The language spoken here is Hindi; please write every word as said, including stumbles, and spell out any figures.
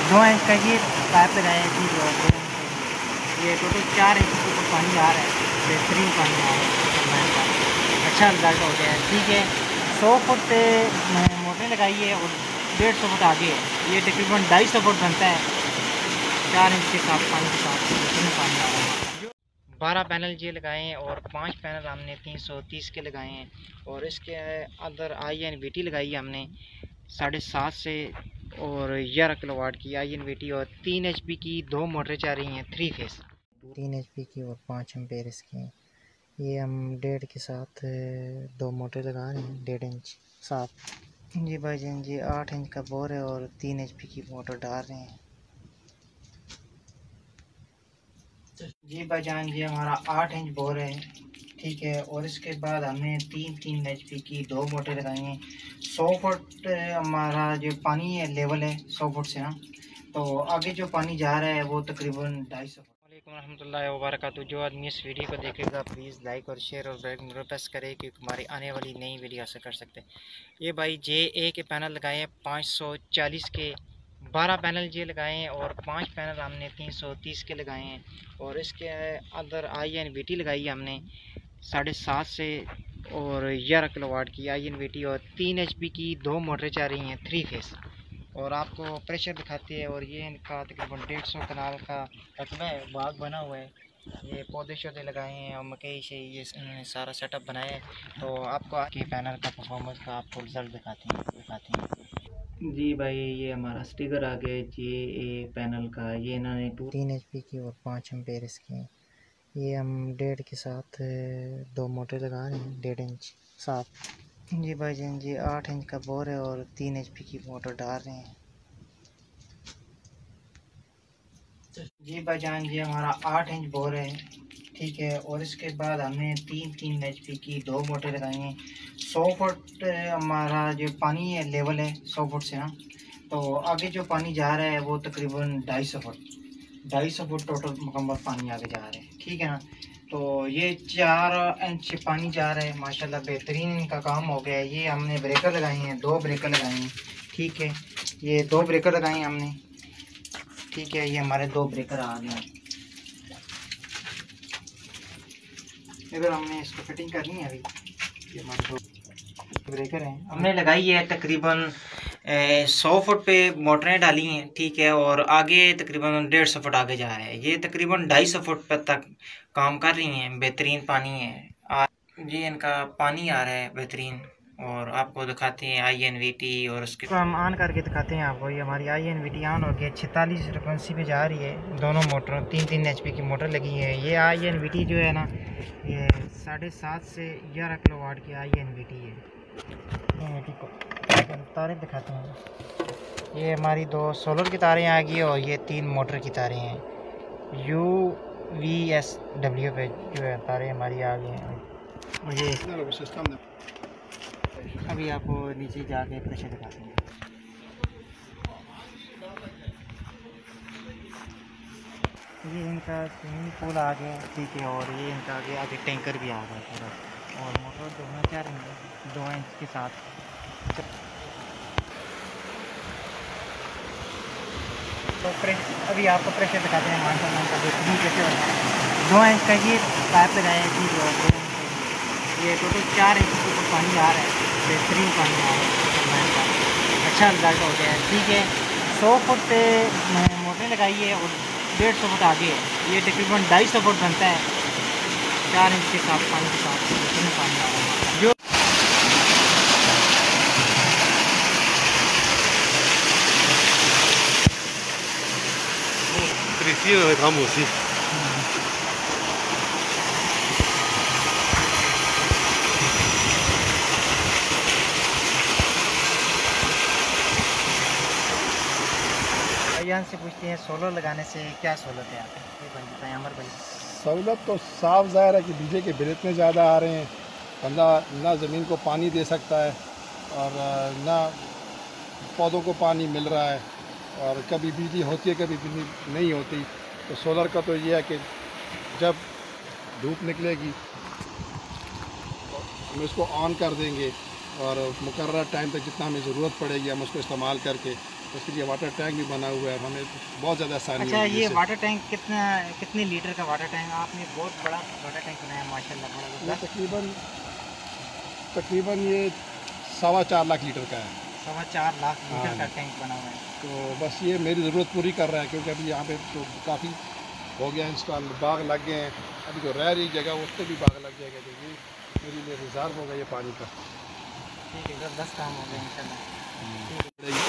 दो इंच का ये पाइप लगाया है जी, और दो इंच का ये टोटल चार इंच के ऊपर पानी आ रहा है। बेहतरीन पानी आ रहा है, अच्छा रिजल्ट हो गया है। ठीक है, सौ फुट पे मोटरें लगाई है और डेढ़ सौ फुट आगे है। ये तकरीबन ढाई सौ फुट बनता है चार इंच के साथ पानी के साथ बेहतरीन पानी आ रहा है। बारह पैनल ये लगाए हैं और पाँच पैनल हमने तीन सौ तीस के लगाए हैं, और इसके अंदर आई एन वी टी लगाई है हमने साढ़े सात से और ग्यारह किलो वाट की आई एन वी टी, और तीन एच पी की दो मोटरें चल रही हैं थ्री फेस, तीन एच पी की और पाँच एम्पेयर इसकी। ये हम डेढ़ के साथ दो मोटर लगा रहे हैं, डेढ़ इंच सात। जी भाईजान जी आठ इंच का बोर है और तीन एच पी की मोटर डाल रहे हैं। जी भाईजान जी हमारा आठ इंच बोर है, ठीक है, और इसके बाद हमने तीन तीन एच पी की दो मोटर लगाई हैं। सौ फुट हमारा जो पानी है लेवल है सौ फुट से ना, तो आगे जो पानी जा रहा है वो तकरीबन ढाई सौ फुट। वालेकुम रहमतुल्लाहि व बरकातहू। जो आदमी इस वीडियो को देखेगा प्लीज़ लाइक और शेयर और बेल प्रेस करे क्योंकि हमारी आने वाली नई वीडियो हासिल कर सकते हैं। ये भाई जे ए के पैनल लगाए हैं पाँच सौ चालीस के, बारह पैनल ये लगाए हैं और पाँच पैनल हमने तीन सौ तीस के लगाए हैं, और इसके अंदर आई एन वी टी लगाई है हमने साढ़े सात से और ग्यारह किलो वाट की आई एन वी टी, और तीन एच पी की दो मोटरें चल रही हैं थ्री फेस, और आपको प्रेशर दिखाते हैं। और ये इनका तकरीबन डेढ़ सौ कनाल का रकबा है, बाग बना हुआ है, ये पौधे शौधे लगाए हैं और मकई से ये इन्होंने सारा सेटअप बनाया है। तो आपको आपके पैनल का परफॉर्मेंस का आपको रिज़ल्ट दिखाते हैं दिखाते हैं जी भाई ये हमारा स्टिकर आ गया जे ए पैनल का, ये इन्होंने टू तीन एच पी की और पाँच एम्पेयर इसकी। ये हम डेढ़ के साथ दो मोटर लगा रहे हैं, डेढ़ इंच सात। जी भाईजान जी आठ इंच का बोर है और तीन एच पी की मोटर डाल रहे हैं। जी भाईजान जी हमारा आठ इंच बोर है, ठीक है, और इसके बाद हमने तीन तीन एच पी की दो मोटर लगाई हैं। सौ फुट हमारा जो पानी है लेवल है सौ फुट से ना, तो आगे जो पानी जा रहा है वो तकरीबन ढाई सौ फुट ढाई सौ फुट टोटल मुकम्मल पानी आगे जा रहा है, ठीक है ना। तो ये चार इंच पानी जा रहा है, माशाल्लाह बेहतरीन इनका काम हो गया है। ये हमने ब्रेकर लगाए हैं, दो ब्रेकर लगाए हैं, ठीक है, ये दो ब्रेकर लगाए हैं हमने, ठीक है, ये हमारे दो ब्रेकर आ गए हैं। इधर हमने इसको फिटिंग करनी है अभी। ये हमारे दो ब्रेकर हैं, हमने लगाई है तकरीबन सौ फुट पे मोटरें डाली हैं, ठीक है, और आगे तकरीबन डेढ़ सौ फुट आगे जा रहा है। ये तकरीबन ढाई सौ फुट पर तक काम कर रही हैं, बेहतरीन पानी है जी, इनका पानी आ रहा है बेहतरीन। और आपको दिखाते हैं आई एन वी टी, और उसके तो हम ऑन करके दिखाते हैं आपको। ये हमारी I N V T on हो गई, छितालीस फ्रिक्वेंसी पे जा रही है, दोनों मोटरों तीन तीन एच पी की मोटर लगी है। ये आई एन वी टी जो है ना, ये साढ़े सात से ग्यारह किलो वाट की आई एन वी टी है। तारें दिखाते हैं, ये हमारी दो सोलर की तारें आ गई और ये तीन मोटर की तारें हैं। यू वी एस डब्ल्यू पे जो है तारें हमारी आ गई हैं। मुझे सिस्टम अभी आपको नीचे जाके प्रेशर दिखाते हैं। ये इनका स्विमिंग पूल आ गया, ठीक है, और ये इनका आगे आगे टैंकर भी आ गया पूरा, और मोटर दोनों चार इंच दो इंच के साथ। तो प्रेशर अभी आपको प्रेशर दिखाते हैं, माशाल्लाह का बेहतरीन प्रेशर होता है। दो इंच का ये पाइप लगाया है जी, और दो इंच का ये टोटल चार इंच के ऊपर पानी आ रहा है, बेहतरीन पानी आ रहा है, अच्छा रिजल्ट हो गया है। ठीक है, सौ फुट पे मोटरें लगाई है और डेढ़ सौ फुट आगे है। ये तकरीबन ढाई सौ फुट बनता है चार इंच के साथ पानी के साथ बेहतरीन पानी आ रहा है। जो Cristina dejamos, sí. भाईजान से पूछते हैं सोलर लगाने से क्या सहूलत है आपको, ये बताएं अमर भाई। सहूलत तो साफ ज़ाहिर है कि बिजली के बिल इतने ज़्यादा आ रहे हैं, बंदा ना ज़मीन को पानी दे सकता है और ना पौधों को पानी मिल रहा है, और कभी बिजली होती है कभी बिजली नहीं होती। तो सोलर का तो ये है कि जब धूप निकलेगी हम इसको ऑन कर देंगे और मुकर्रर टाइम तक जितना हमें ज़रूरत पड़ेगी हम उसको इस्तेमाल करके उसके लिए वाटर टैंक भी बना हुआ है, हमें बहुत ज़्यादा आसानी अच्छा, होगी ये इससे। वाटर टैंक कितना कितने लीटर का वाटर टैंक आपने बहुत बड़ा वाटर टैंक बनाया माशाल्लाह, बड़ा ये ज़बरदस्त। तकरीबन तकरीबन ये सवा चार लाख लीटर का है। सवा चार लाख लीटर हाँ। का टैंक बना हुआ है। तो बस ये मेरी ज़रूरत पूरी कर रहा है, क्योंकि अभी यहाँ पे तो काफ़ी हो गया इंस्टॉल, बाग लग गए हैं। अभी जो रह रही जगह उस पर भी बाग लग जाएगा, तो ये मेरे लिए रिजर्व होगा ये पानी का। ठीक है, ज़बरदस्त काम हो गया इंशाल्लाह। ठीक है।